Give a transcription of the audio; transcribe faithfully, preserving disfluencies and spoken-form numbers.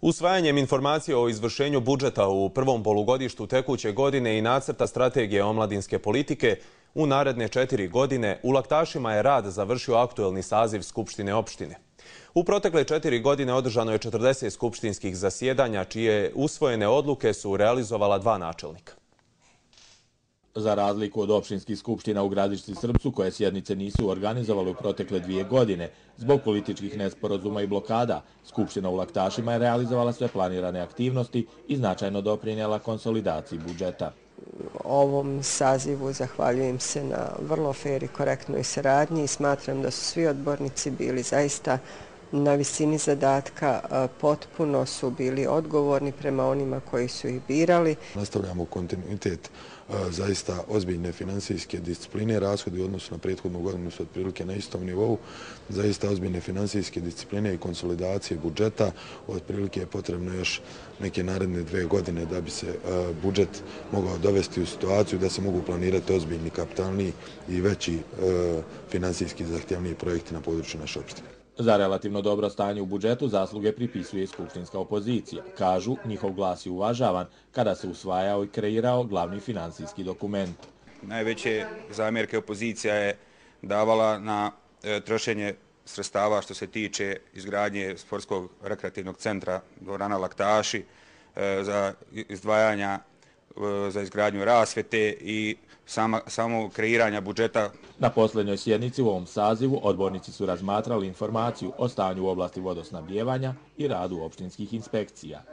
Usvajanjem informacije o izvršenju budžeta u prvom polugodištu tekuće godine i nacrta strategije omladinske politike u naredne četiri godine u Laktašima je rad završio aktuelni saziv Skupštine opštine. U protekle četiri godine održano je četrdeset skupštinskih zasjedanja, čije usvojene odluke su realizovala dva načelnika. Za razliku od opštinskih skupština u Gradišci Srpcu, koje sjednice nisu organizovale u protekle dvije godine, zbog političkih nesporazuma i blokada, Skupština u Laktašima je realizovala sve planirane aktivnosti i značajno doprinijela konsolidaciji budžeta. Ovom sazivu zahvaljujem se na vrlo fer i korektnoj saradnji i smatram da su svi odbornici bili zaista na visini zadatka, potpuno su bili odgovorni prema onima koji su ih birali. Nastavljamo kontinuitet zaista ozbiljne finansijske discipline. Rashodi u odnosu na prethodnu godinu su otprilike na istom nivou. Zaista ozbiljne finansijske discipline i konsolidacije budžeta. Otprilike je potrebno još neke naredne dve godine da bi se budžet mogao dovesti u situaciju da se mogu planirati ozbiljni, kapitalni i veći finansijski zahtjevniji projekti na području naše opštine. Za relativno dobro stanje u budžetu zasluge pripisuje skupštinska opozicija. Kažu, njihov glas je uvažavan kada se usvajao i kreirao glavni finansijski dokument. Najveće zamjerke opozicija je davala na e, trošenje sredstava što se tiče izgradnje sportskog rekreativnog centra dvorana Laktaši, e, za izdvajanja e, za izgradnju rasvete i Sama, samo kreiranja budžeta. Na posljednjoj sjednici u ovom sazivu odbornici su razmatrali informaciju o stanju u oblasti vodosnabdijevanja i radu opštinskih inspekcija.